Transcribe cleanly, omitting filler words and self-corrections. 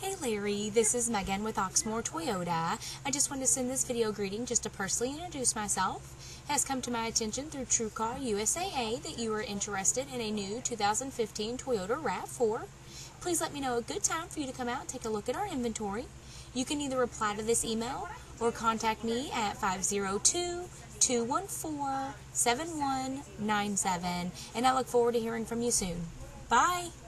Hey Larry, this is Megan with Oxmoor Toyota. I just wanted to send this video greeting just to personally introduce myself. It has come to my attention through TrueCar USAA that you are interested in a new 2015 Toyota RAV4. Please let me know a good time for you to come out and take a look at our inventory. You can either reply to this email or contact me at 502-214-7197, and I look forward to hearing from you soon. Bye!